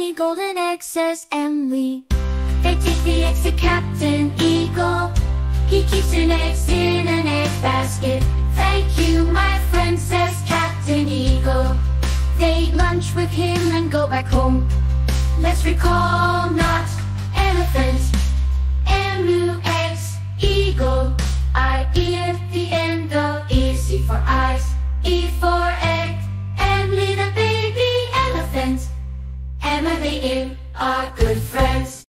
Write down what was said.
many golden eggs, says Emli. They take the eggs to Captain Eagle. He keeps an eggs in an egg basket. Thank you, my friend, says Captain Eagle. They eat lunch with him and go back home. Let's recall, not elephants. Emu, eggs, eagle. I-E at the end of easy for eyes. E for egg. Emli the baby elephant. Emma the ear are good friends.